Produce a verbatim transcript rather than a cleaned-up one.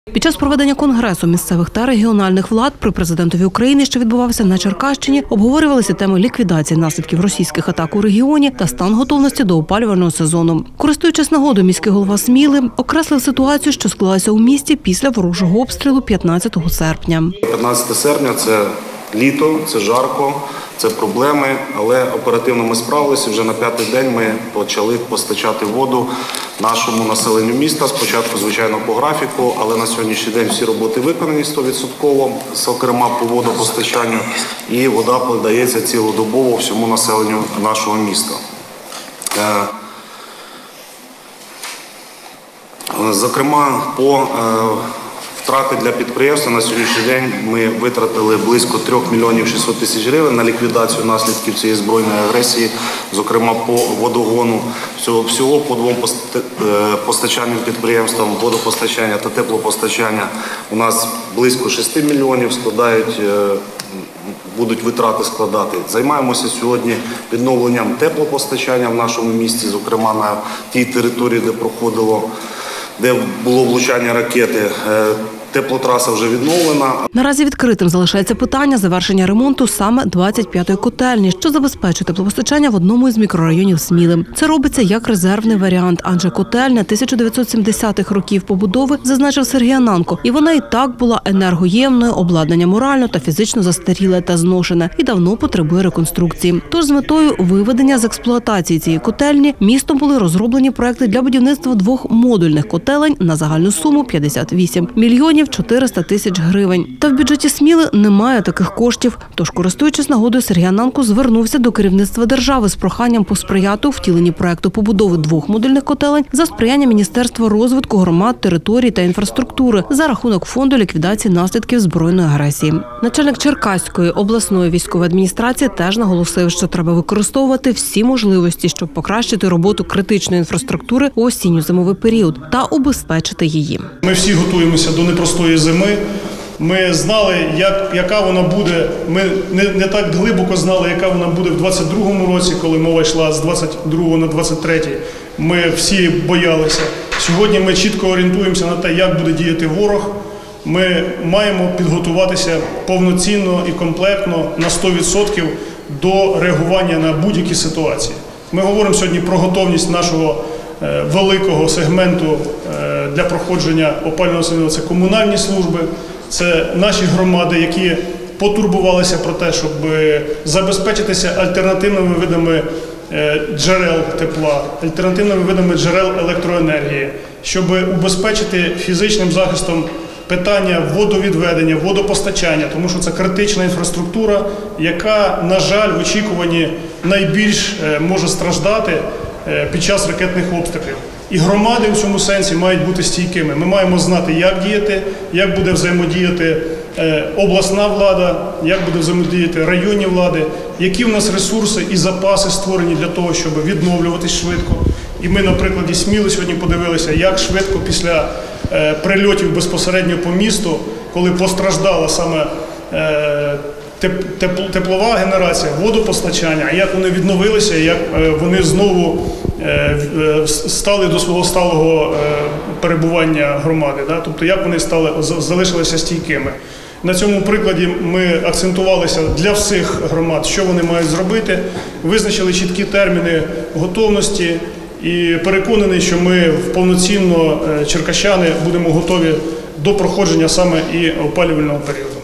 Під час проведення конгресу місцевих та регіональних влад при президентові України, що відбувався на Черкащині, обговорювалися теми ліквідації наслідків російських атак у регіоні та стан готовності до опалювального сезону. Користуючись нагодою, міський голова Сміли окреслив ситуацію, що склалася у місті після ворожого обстрілу п'ятнадцятого серпня. п'ятнадцяте серпня – це літо, це жарко, це проблеми, але оперативно ми справилися. Вже на п'ятий день ми почали постачати воду нашому населенню міста. Спочатку, звичайно, по графіку, але на сьогоднішній день всі роботи виконані сто відсотків, зокрема по водопостачанню, і вода подається цілодобово всьому населенню нашого міста. Зокрема, по втрати для підприємства на сьогоднішній день ми витратили близько трьох мільйонів шістсот тисяч гривень на ліквідацію наслідків цієї збройної агресії, зокрема по водогону. Всього, всього по двом постачальним підприємствам водопостачання та теплопостачання у нас близько шести мільйонів складають, будуть витрати складати. Займаємося сьогодні відновленням теплопостачання в нашому місті, зокрема на тій території, де проходило де було влучання ракети. Теплотраса вже відновлена. Наразі відкритим залишається питання завершення ремонту саме двадцять п'ятої котельні, що забезпечує теплопостачання в одному із мікрорайонів Сміли. Це робиться як резервний варіант, адже котельня тисяча дев'ятсот сімдесятих років побудови, зазначив Сергій Ананко, і вона і так була енергоємною, обладнання морально та фізично застаріле та зношене і давно потребує реконструкції. Тож з метою виведення з експлуатації цієї котельні містом були розроблені проекти для будівництва двох модульних котелень на загальну суму п'ятдесят вісім мільйонів чотириста тисяч гривень. Та в бюджеті Сміли немає таких коштів. Тож, користуючись нагодою, Сергій Ананко звернувся до керівництва держави з проханням посприяти у втіленні проекту побудови двох модульних котелень за сприяння Міністерства розвитку громад, територій та інфраструктури за рахунок фонду ліквідації наслідків збройної агресії. Начальник Черкаської обласної військової адміністрації теж наголосив, що треба використовувати всі можливості, щоб покращити роботу критичної інфраструктури у осінньо-зимовий період та убезпечити її. Ми всі готуємося до непростої зими. Ми знали, як, яка вона буде, ми не, не так глибоко знали, яка вона буде в двадцять другому році, коли мова йшла з двадцять другого на двадцять третій. Ми всі боялися. Сьогодні ми чітко орієнтуємося на те, як буде діяти ворог. Ми маємо підготуватися повноцінно і комплектно на сто відсотків до реагування на будь-які ситуації. Ми говоримо сьогодні про готовність нашого великого сегменту для проходження опалювального сезону. Це комунальні служби, це наші громади, які потурбувалися про те, щоб забезпечитися альтернативними видами джерел тепла, альтернативними видами джерел електроенергії, щоб убезпечити фізичним захистом питання водовідведення, водопостачання, тому що це критична інфраструктура, яка, на жаль, в очікуванні найбільш може страждати під час ракетних обстрілів. І громади в цьому сенсі мають бути стійкими. Ми маємо знати, як діяти, як буде взаємодіяти обласна влада, як буде взаємодіяти районні влади, які в нас ресурси і запаси створені для того, щоб відновлюватись швидко. І ми, на прикладі Сміли, сьогодні подивилися, як швидко після прильотів безпосередньо по місту, коли постраждала саме теплова генерація, водопостачання, а як вони відновилися, як вони знову стали до свого сталого перебування громади, тобто як вони стали, залишилися стійкими. На цьому прикладі ми акцентувалися для всіх громад, що вони мають зробити, визначили чіткі терміни готовності і переконаний, що ми повноцінно, черкащани, будемо готові до проходження саме і опалювального періоду.